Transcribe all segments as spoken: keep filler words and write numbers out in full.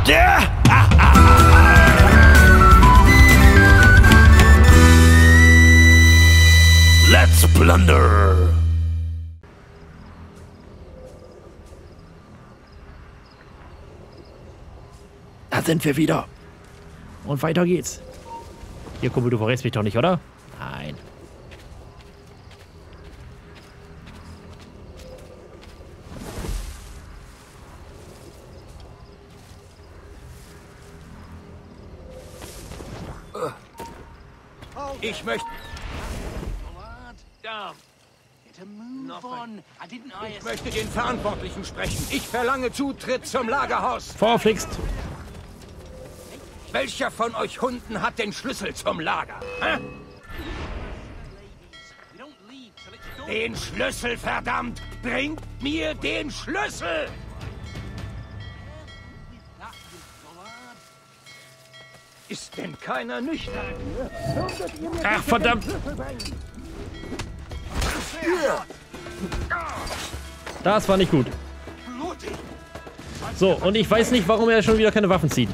Let's plunder! Da sind wir wieder. Und weiter geht's. Hier, Kumpel, du verrätst mich doch nicht, oder? Nein. Ich möchte... Ich möchte den Verantwortlichen sprechen. Ich verlange Zutritt zum Lagerhaus. Vorflixt. Welcher von euch Hunden hat den Schlüssel zum Lager? Hä? Den Schlüssel, verdammt! Bringt mir den Schlüssel! Ist denn keiner nüchtern? Ach, verdammt! Das war nicht gut. So, und ich weiß nicht, warum er schon wieder keine Waffen zieht.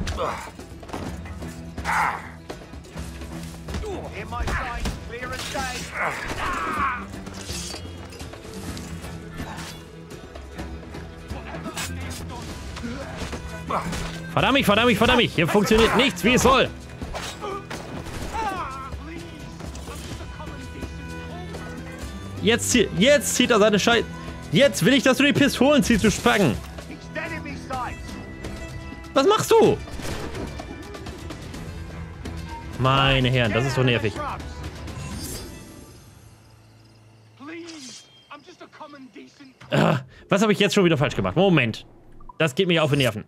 Verdammt mich, verdammt mich, verdammt mich. Hier funktioniert nichts, wie es soll. Jetzt, zie jetzt zieht er seine Scheiße. Jetzt will ich, dass du die Pistolen ziehst, du Spacken. Was machst du? Meine Herren, das ist doch nervig. Ah, was habe ich jetzt schon wieder falsch gemacht? Moment. Das geht mir auf die Nerven.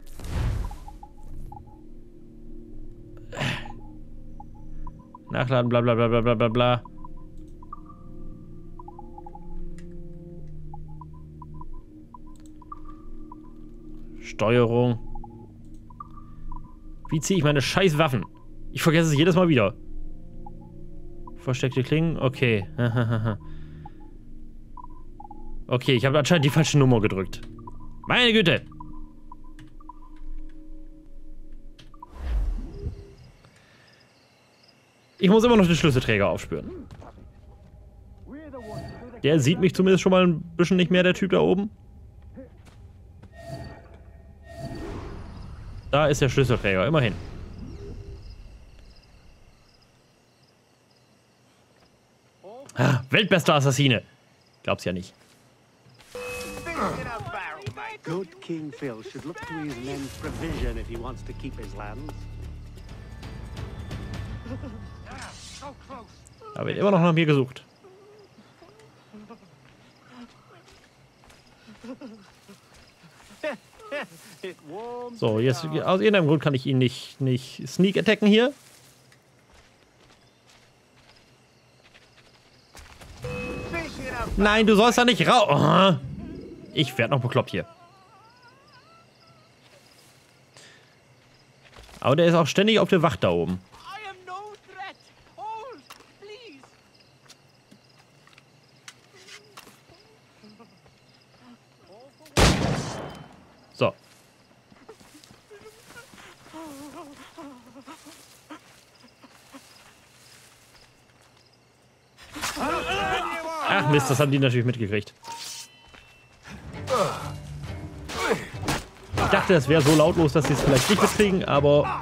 Nachladen, bla bla bla bla bla bla bla. Steuerung. Wie ziehe ich meine scheiß Waffen? Ich vergesse es jedes Mal wieder. Versteckte Klingen? Okay. Okay, ich habe anscheinend die falsche Nummer gedrückt. Meine Güte. Ich muss immer noch den Schlüsselträger aufspüren. Der sieht mich zumindest schon mal ein bisschen nicht mehr, der Typ da oben. Da ist der Schlüsselträger, immerhin. Ah, weltbester Assassine. Glaub's ja nicht. Good King Phil should look to his men's provision if he wants to keep his lands. Da wird immer noch nach mir gesucht. So, jetzt aus irgendeinem Grund kann ich ihn nicht, nicht sneak attacken hier. Nein, du sollst da nicht raus. Ich werde noch bekloppt hier. Aber der ist auch ständig auf der Wacht da oben. So. Ach Mist, das haben die natürlich mitgekriegt. Ich dachte, es wäre so lautlos, dass sie es vielleicht nicht mitkriegen, aber...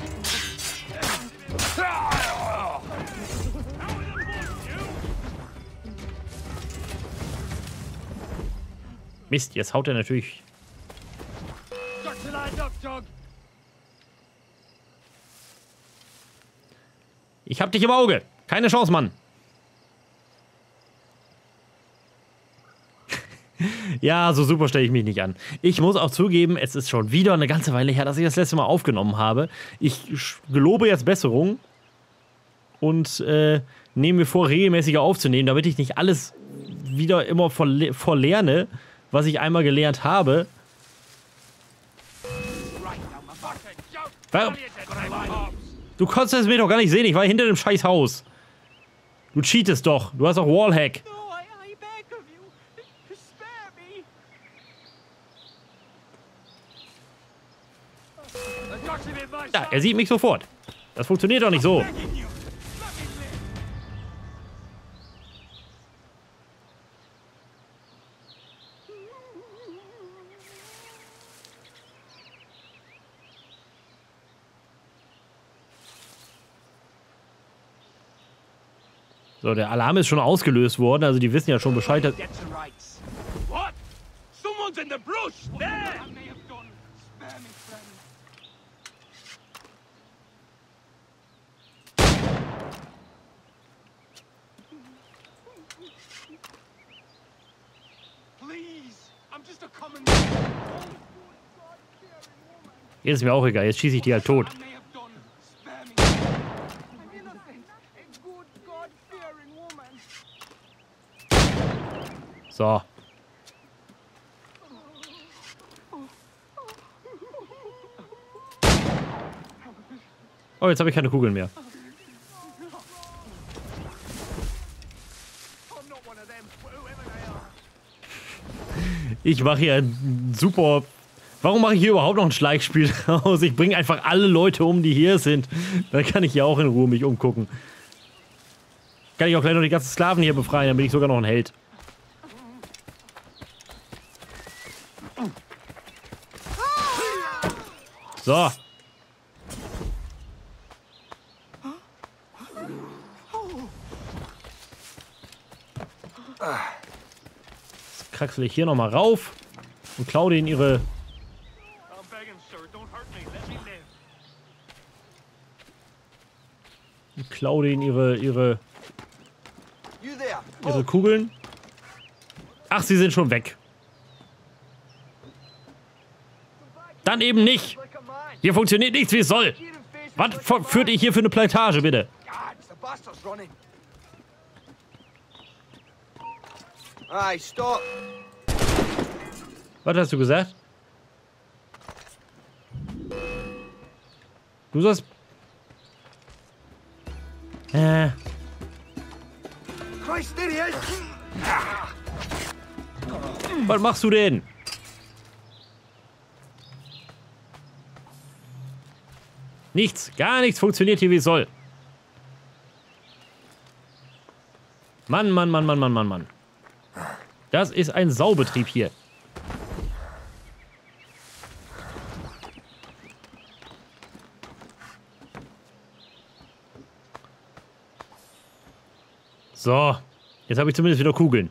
Mist, jetzt haut er natürlich... Ich hab dich im Auge. Keine Chance, Mann. Ja, so super stelle ich mich nicht an. Ich muss auch zugeben, es ist schon wieder eine ganze Weile her, dass ich das letzte Mal aufgenommen habe. Ich gelobe jetzt Besserung und äh, nehme mir vor, regelmäßiger aufzunehmen, damit ich nicht alles wieder immer verle verlerne, was ich einmal gelernt habe. Warum? Du konntest es mir doch gar nicht sehen, ich war hinter dem scheiß Haus. Du cheatest doch, du hast auch Wallhack. Ja, er sieht mich sofort. Das funktioniert doch nicht so. So, der Alarm ist schon ausgelöst worden, also die wissen ja schon Bescheid. Dass What? Someone's in the brush! There! Jetzt ist mir auch egal, jetzt schieße ich die halt tot. So. Oh, jetzt habe ich keine Kugeln mehr. Ich mache hier ein super... Warum mache ich hier überhaupt noch ein Schleichspiel aus? Ich bringe einfach alle Leute um, die hier sind. Dann kann ich hier auch in Ruhe mich umgucken. Kann ich auch gleich noch die ganzen Sklaven hier befreien, dann bin ich sogar noch ein Held. So. Jetzt kraxel ich hier nochmal rauf und klaue denen ihre... Und klaue denen ihre, ihre... ihre Kugeln. Ach, sie sind schon weg. Dann eben nicht. Hier funktioniert nichts, wie es soll. Was führt ihr hier für eine Plantage, bitte? Was hast du gesagt? Du sollst... Äh... Was machst du denn? Nichts, gar nichts funktioniert hier, wie es soll. Mann, Mann, Mann, Mann, Mann, Mann, Mann. Das ist ein Saubetrieb hier. So, jetzt habe ich zumindest wieder Kugeln.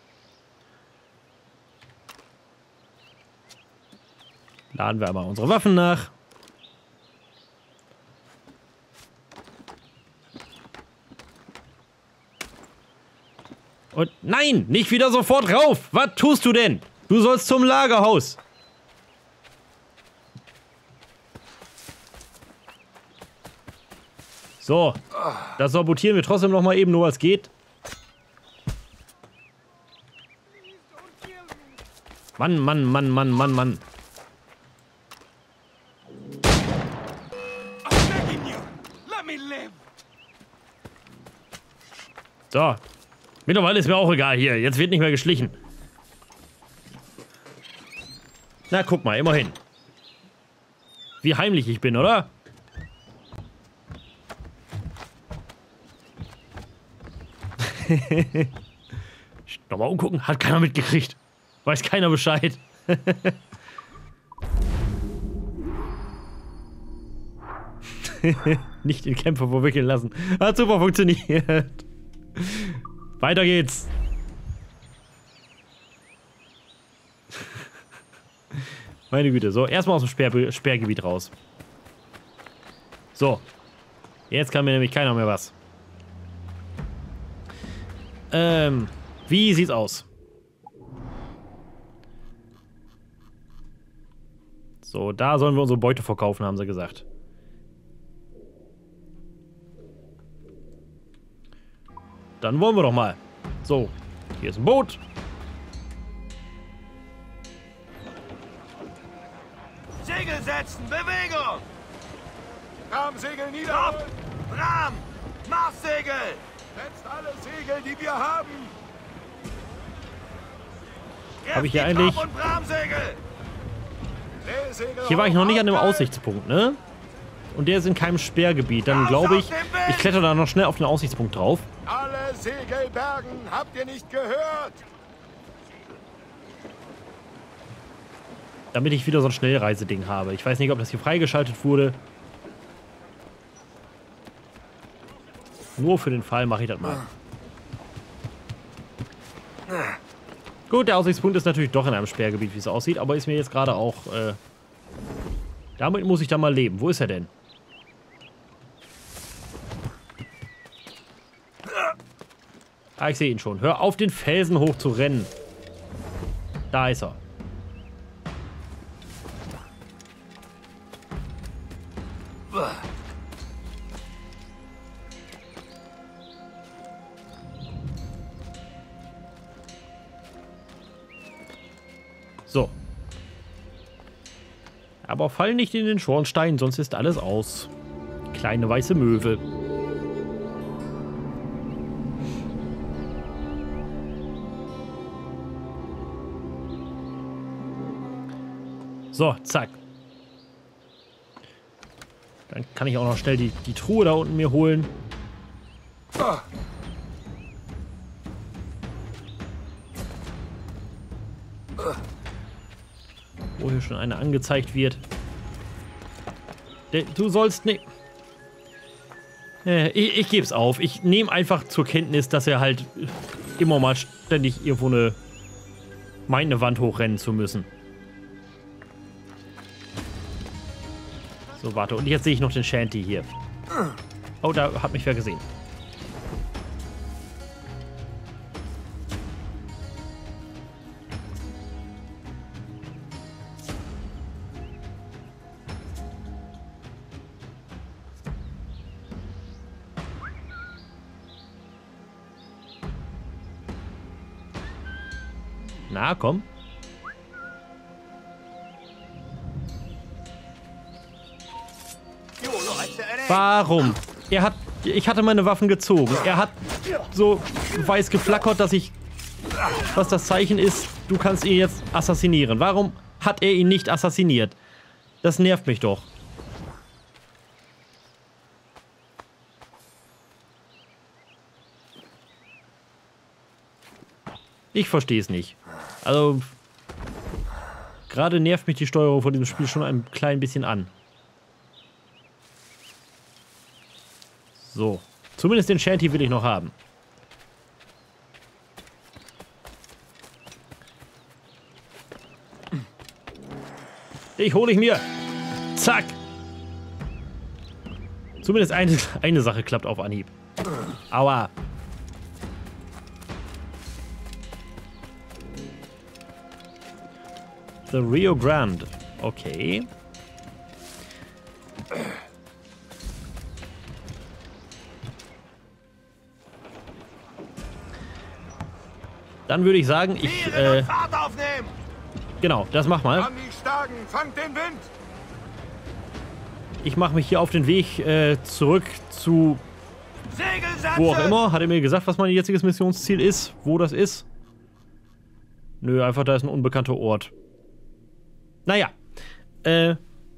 Laden wir einmal unsere Waffen nach. Und nein, nicht wieder sofort rauf. Was tust du denn? Du sollst zum Lagerhaus. So, das sabotieren wir trotzdem noch mal eben, nur was geht. Mann, Mann, Mann, Mann, Mann, Mann. So. Mittlerweile ist mir auch egal hier. Jetzt wird nicht mehr geschlichen. Na, guck mal, immerhin. Wie heimlich ich bin, oder? Nochmal umgucken. Hat keiner mitgekriegt. Weiß keiner Bescheid. Nicht in Kämpfe verwickeln lassen. Hat super funktioniert. Weiter geht's. Meine Güte. So, erstmal aus dem Sperr Sperrgebiet raus. So. Jetzt kann mir nämlich keiner mehr was. Ähm, wie sieht's aus? So, da sollen wir unsere Beute verkaufen, haben sie gesagt. Dann wollen wir doch mal. So, hier ist ein Boot. Segel setzen, Bewegung! Bramsegel nieder! Bram! Marssegel! Setzt alle Segel, die wir haben! Habe ich hier eigentlich... Hier war ich noch nicht an dem Aussichtspunkt, ne? Und der ist in keinem Sperrgebiet. Dann glaube ich, ich kletter da noch schnell auf den Aussichtspunkt drauf. Alle Segel bergen, habt ihr nicht gehört? Damit ich wieder so ein Schnellreiseding habe. Ich weiß nicht, ob das hier freigeschaltet wurde. Nur für den Fall mache ich das mal. Gut, der Aussichtspunkt ist natürlich doch in einem Sperrgebiet, wie es aussieht. Aber ist mir jetzt gerade auch... Äh, damit muss ich dann mal leben. Wo ist er denn? Ah, ich sehe ihn schon. Hör auf, den Felsen hoch zu rennen. Da ist er. So. Aber fall nicht in den Schornstein, sonst ist alles aus. Kleine weiße Möwe. So, zack. Dann kann ich auch noch schnell die, die Truhe da unten mir holen. Wo hier schon eine angezeigt wird. Du sollst nicht... Äh, ich, ich gebe es auf. Ich nehme einfach zur Kenntnis, dass er halt immer mal ständig irgendwo eine... meint, eine Wand hochrennen zu müssen. So, warte. Und jetzt sehe ich noch den Shanty hier. Oh, da hat mich wer gesehen. Na, komm. Warum? Er hat... Ich hatte meine Waffen gezogen. Er hat so weiß geflackert, dass ich... Was das Zeichen ist, du kannst ihn jetzt assassinieren. Warum hat er ihn nicht assassiniert? Das nervt mich doch. Ich verstehe es nicht. Also... Gerade nervt mich die Steuerung von diesem Spiel schon ein klein bisschen an. So. Zumindest den Shanty will ich noch haben. Ich hole ich mir. Zack. Zumindest eine, eine Sache klappt auf Anhieb. Aua. The Rio Grande. Okay. Dann würde ich sagen, ich, äh, genau, das mach mal. Ich mache mich hier auf den Weg äh, zurück zu, wo auch immer. Hat er mir gesagt, was mein jetziges Missionsziel ist? Wo das ist? Nö, einfach da ist ein unbekannter Ort. Naja, äh,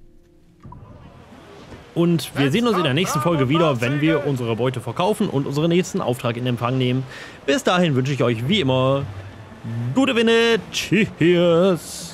und wir sehen uns in der nächsten Folge wieder, wenn wir unsere Beute verkaufen und unseren nächsten Auftrag in Empfang nehmen. Bis dahin wünsche ich euch wie immer gute Winne. Tschüss.